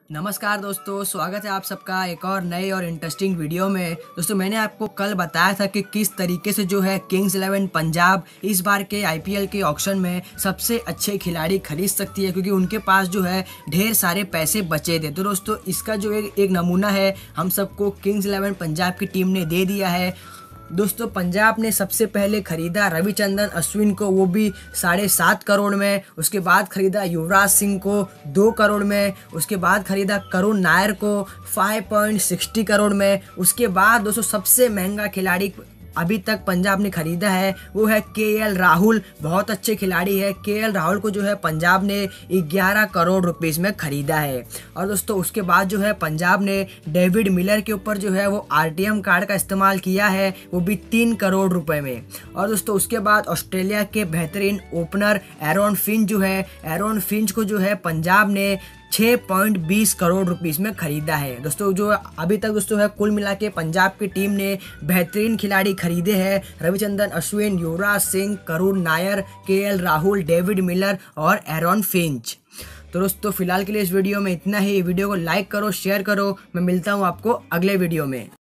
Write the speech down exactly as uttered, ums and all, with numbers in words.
नमस्कार दोस्तों, स्वागत है आप सबका एक और नए और इंटरेस्टिंग वीडियो में। दोस्तों मैंने आपको कल बताया था कि किस तरीके से जो है किंग्स इलेवन पंजाब इस बार के आईपीएल के ऑक्शन में सबसे अच्छे खिलाड़ी खरीद सकती है, क्योंकि उनके पास जो है ढेर सारे पैसे बचे थे। तो दोस्तों इसका जो एक, एक नमूना है हम सबको किंग्स इलेवन पंजाब की टीम ने दे दिया है। दोस्तों पंजाब ने सबसे पहले खरीदा रविचंद्रन अश्विन को, वो भी साढ़े सात करोड़ में। उसके बाद खरीदा युवराज सिंह को दो करोड़ में। उसके बाद खरीदा करुण नायर को फाइव पॉइंट सिक्सटी करोड़ में। उसके बाद दोस्तों सबसे महंगा खिलाड़ी अभी तक पंजाब ने खरीदा है वो है के एल राहुल। बहुत अच्छे खिलाड़ी है। के एल राहुल को जो है पंजाब ने ग्यारह करोड़ रुपीस में खरीदा है। और दोस्तों उसके बाद जो है पंजाब ने डेविड मिलर के ऊपर जो है वो आरटीएम कार्ड का इस्तेमाल किया है, वो भी तीन करोड़ रुपए में। और दोस्तों उसके बाद ऑस्ट्रेलिया के बेहतरीन ओपनर एरॉन फिंच जो है एरॉन फिंच को जो है पंजाब ने छः पॉइंट बीस करोड़ रुपीस में खरीदा है। दोस्तों जो अभी तक दोस्तों है कुल मिला के पंजाब की टीम ने बेहतरीन खिलाड़ी खरीदे हैं Ravichandran Ashwin, Yuvraj Singh, Karun Nair, K L Rahul, David Miller और एरॉन फिंच। तो दोस्तों फिलहाल के लिए इस वीडियो में इतना ही। वीडियो को लाइक करो, शेयर करो। मैं मिलता हूँ आपको अगले वीडियो में।